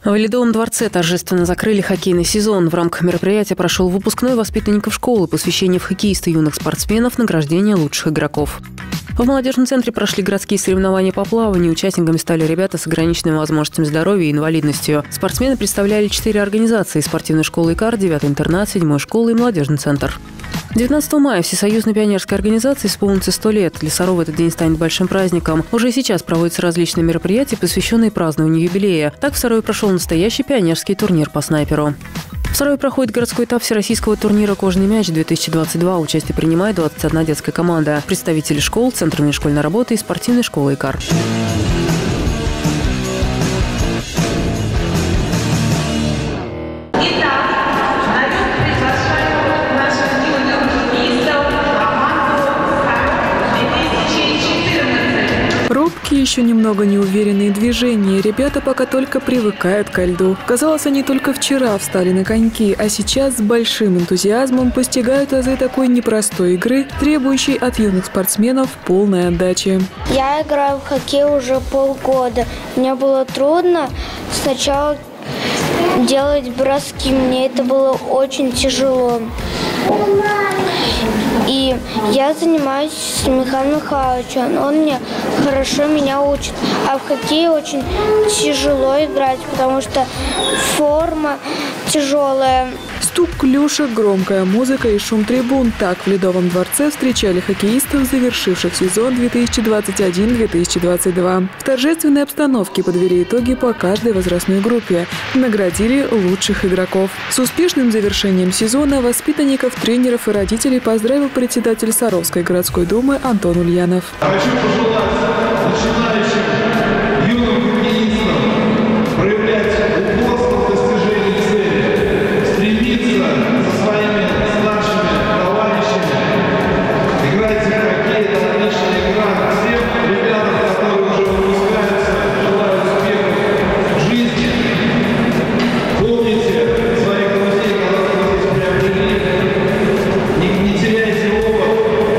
В Ледовом дворце торжественно закрыли хоккейный сезон. В рамках мероприятия прошел выпускной воспитанников школы, посвящение в хоккеиста юных спортсменов, награждение лучших игроков. В молодежном центре прошли городские соревнования по плаванию. Участниками стали ребята с ограниченными возможностями здоровья и инвалидностью. Спортсмены представляли 4 организации: спортивная школа «Икар», 9-й интернат, 7-я школа и молодежный центр. 19 мая Всесоюзной пионерской организации исполнится 100 лет. Для Сарова этот день станет большим праздником. Уже сейчас проводятся различные мероприятия, посвященные празднованию юбилея. Так в Сарове прошел настоящий пионерский турнир по снайперу. В Сарове проходит городской этап всероссийского турнира «Кожаный мяч-2022». Участие принимает 21 детская команда, представители школ, Центра внешкольной работы и спортивной школы «Икар». Робкие, еще немного неуверенные движения. Ребята пока только привыкают ко льду. Казалось, они только вчера встали на коньки, а сейчас с большим энтузиазмом постигают азы такой непростой игры, требующей от юных спортсменов полной отдачи. Я играю в хоккей уже полгода. Мне было трудно сначала делать броски. Мне это было очень тяжело. И я занимаюсь с Михаилом Михайловичем. Он мне хорошо меня учит. А в хоккей очень тяжело играть, потому что форма тяжелая. Стук клюшек, громкая музыка и шум трибун. Так в Ледовом дворце встречали хоккеистов, завершивших сезон 2021-2022. В торжественной обстановке подвели итоги по каждой возрастной группе. Наградили лучших игроков. С успешным завершением сезона воспитанников, тренеров и родителей поздравил председатель Саровской городской думы Антон Ульянов. Хочу пожелать начинающим юным хоккеистам проявлять упорство в достижении цели, стремиться за своими старшими товарищами. Играйте в хоккей, это отличная игра. Всем ребятам, которые уже выпускаются, желаю успехов в жизни. Помните своих друзей, которых вы здесь приобрели. Не теряйте опыт,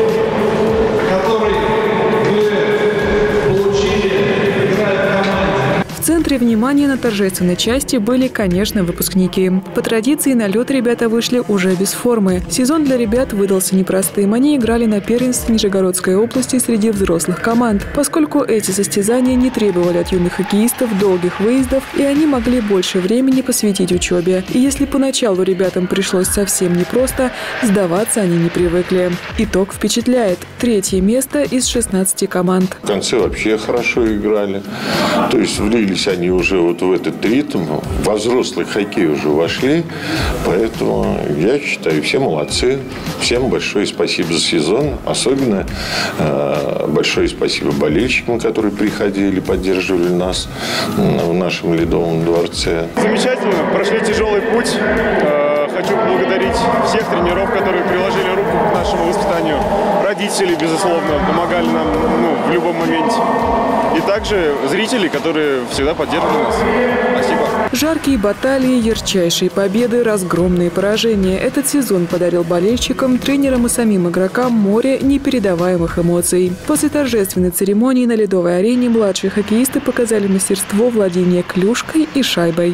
который вы получили, играя в команде. В центре внимания на торжественной части были, конечно, выпускники. По традиции на лед ребята вышли уже без формы. Сезон для ребят выдался непростым. Они играли на первенстве Нижегородской области среди взрослых команд, поскольку эти состязания не требовали от юных хоккеистов долгих выездов, и они могли больше времени посвятить учебе. И если поначалу ребятам пришлось совсем непросто, сдаваться они не привыкли. Итог впечатляет. 3-е место из 16 команд. В конце вообще хорошо играли. То есть влились они уже вот в этот ритм. Во взрослый хоккей уже вошли. Поэтому я считаю, все молодцы. Всем большое спасибо за сезон. Особенно большое спасибо болельщикам, которые приходили, поддерживали нас в нашем Ледовом дворце. Замечательно. Прошли тяжелый путь. Хочу поблагодарить всех тренеров, которые приложили руку к нашему воспитанию. Родители, безусловно, помогали нам в любом моменте. И также зрители, которые всегда поддерживали нас. Спасибо. Жаркие баталии, ярчайшие победы, разгромные поражения. Этот сезон подарил болельщикам, тренерам и самим игрокам море непередаваемых эмоций. После торжественной церемонии на Ледовой арене младшие хоккеисты показали мастерство владения клюшкой и шайбой.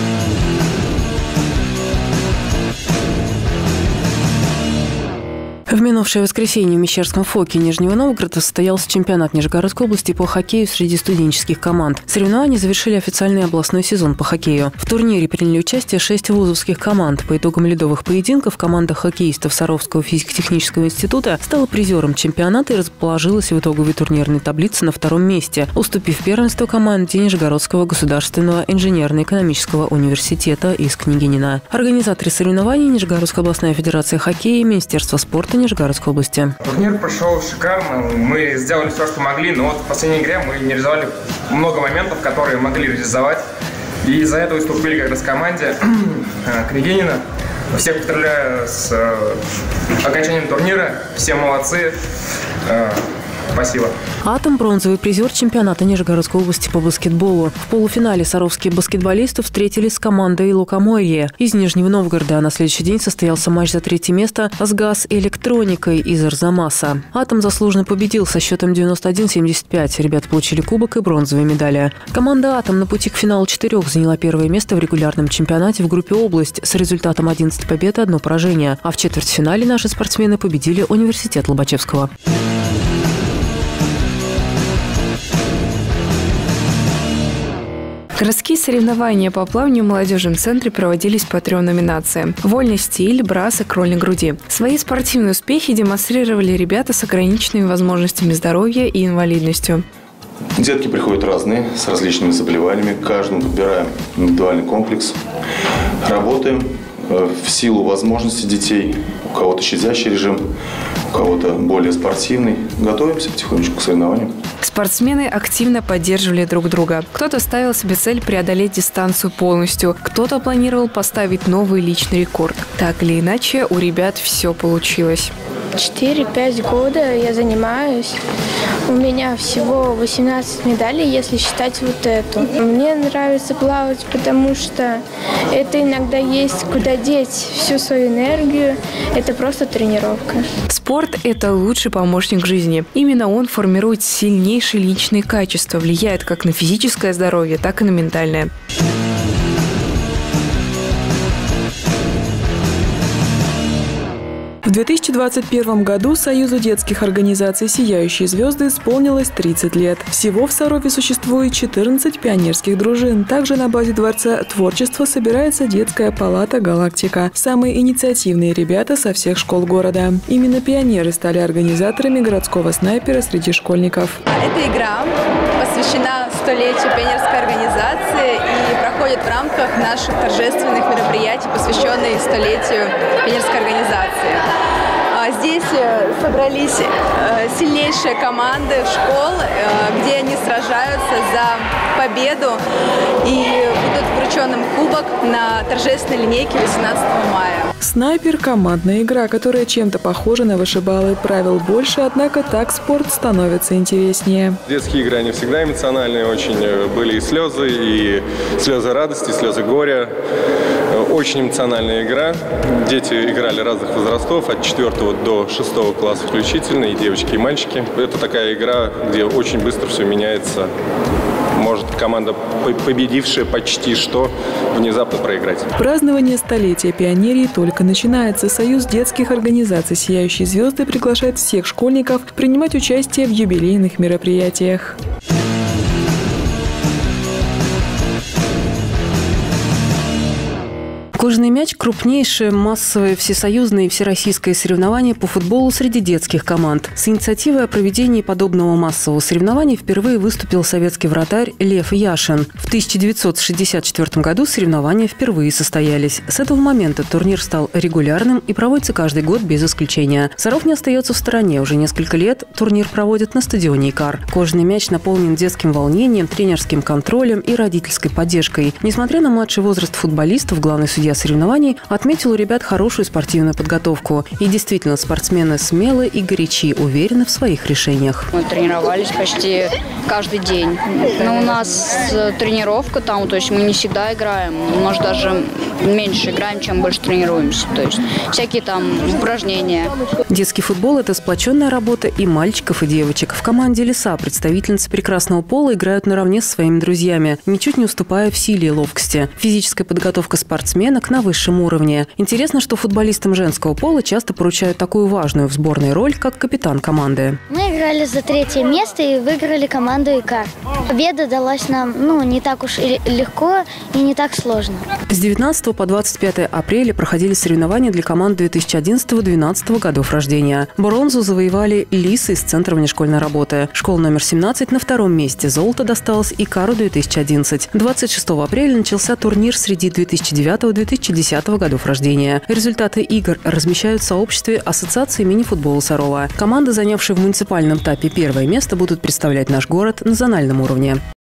В минувшее воскресенье в Мещерском ФОКе Нижнего Новгорода состоялся чемпионат Нижегородской области по хоккею среди студенческих команд. Соревнования завершили официальный областной сезон по хоккею. В турнире приняли участие 6 вузовских команд. По итогам ледовых поединков команда хоккеистов Саровского физико-технического института стала призером чемпионата и расположилась в итоговой турнирной таблице на 2-м месте, уступив первенство команде Нижегородского государственного инженерно-экономического университета из Княгинина. Организаторы соревнований – Нижегородская областная федерация хоккея, Министерство спорта Нижегородской области. Турнир прошел шикарно. Мы сделали все, что могли, но вот в последней игре мы не реализовали много моментов, которые могли реализовать. И из-за этого выступили как раз команде Княгинина. Всех поздравляю с окончанием турнира. Все молодцы. Спасибо. «Атом» – бронзовый призер чемпионата Нижегородской области по баскетболу. В полуфинале саровские баскетболисты встретились с командой «Лукоморье» из Нижнего Новгорода. На следующий день состоялся матч за третье место с «Газэлектроникой» из Арзамаса. «Атом» заслуженно победил со счетом 91-75. Ребята получили кубок и бронзовые медали. Команда «Атом» на пути к финалу 4 заняла первое место в регулярном чемпионате в группе «Область» с результатом 11 побед и 1 поражение. А в четвертьфинале наши спортсмены победили Университет Лобачевского. Городские соревнования по плаванию в молодежном центре проводились по 3 номинациям – вольный стиль, брас и кроль на груди. Свои спортивные успехи демонстрировали ребята с ограниченными возможностями здоровья и инвалидностью. Детки приходят разные, с различными заболеваниями. Каждому подбираем индивидуальный комплекс. Работаем в силу возможностей детей. У кого-то щадящий режим, у кого-то более спортивный. Готовимся потихонечку к соревнованиям. Спортсмены активно поддерживали друг друга. Кто-то ставил себе цель преодолеть дистанцию полностью, кто-то планировал поставить новый личный рекорд. Так или иначе, у ребят все получилось. 4-5 года я занимаюсь. У меня всего 18 медалей, если считать вот эту. Мне нравится плавать, потому что это иногда есть куда деть всю свою энергию. Это просто тренировка. Спорт – это лучший помощник жизни. Именно он формирует сильнейшие личные качества, влияет как на физическое здоровье, так и на ментальное. В 2021 году Союзу детских организаций «Сияющие звезды» исполнилось 30 лет. Всего в Сарове существует 14 пионерских дружин. Также на базе Дворца творчества собирается детская палата «Галактика». Самые инициативные ребята со всех школ города. Именно пионеры стали организаторами городского снайпера среди школьников. Эта игра посвящена 100-летию пионерской организации и проходит в рамках наших торжественных мероприятий, посвященных 100-летию пионерской организации. Здесь собрались сильнейшие команды школ, где они сражаются за победу и будут врученным кубок на торжественной линейке 18 мая. Снайпер – командная игра, которая чем-то похожа на вышибалы. Правил больше, однако так спорт становится интереснее. Детские игры, они всегда эмоциональные, очень были и слезы радости, и слезы горя. Очень эмоциональная игра. Дети играли разных возрастов, от 4 до 6 класса включительно, и девочки, и мальчики. Это такая игра, где очень быстро все меняется. Может команда, победившая почти что, внезапно проиграть. Празднование столетия пионерии только начинается. Союз детских организаций «Сияющие звезды» приглашает всех школьников принимать участие в юбилейных мероприятиях. Кожаный мяч – крупнейшее массовое всесоюзное и всероссийское соревнование по футболу среди детских команд. С инициативой о проведении подобного массового соревнования впервые выступил советский вратарь Лев Яшин. В 1964 году соревнования впервые состоялись. С этого момента турнир стал регулярным и проводится каждый год без исключения. Саров не остается в стороне. Уже несколько лет турнир проводят на стадионе «Икар». Кожаный мяч наполнен детским волнением, тренерским контролем и родительской поддержкой. Несмотря на младший возраст футболистов, главный судья соревнований отметил у ребят хорошую спортивную подготовку. И действительно, спортсмены смелы и горячи, уверены в своих решениях. Мы тренировались почти каждый день. Но у нас тренировка там, то есть мы не всегда играем. Может, даже меньше играем, чем больше тренируемся. То есть всякие там упражнения. Детский футбол – это сплоченная работа и мальчиков, и девочек. В команде «Лиса» представительницы прекрасного пола играют наравне со своими друзьями, ничуть не уступая в силе и ловкости. Физическая подготовка спортсменок на высшем уровне. Интересно, что футболистам женского пола часто поручают такую важную в сборной роль, как капитан команды. Мы играли за 3 место и выиграли команду «ИКАР». Победа далась нам не так уж и легко и не так сложно. С 19 по 25 апреля проходили соревнования для команд 2011-2012 годов рождения. Бронзу завоевали «Лисы» из Центра внешкольной работы. Школа номер 17 на 2-м месте. Золото досталось «ИКАРу» 2011. 26 апреля начался турнир среди 2009-2010 годов рождения. Результаты игр размещают в сообществе Ассоциации мини-футбола Сарова. Команды, занявшие в муниципальном этапе 1-е место, будут представлять наш город на зональном уровне.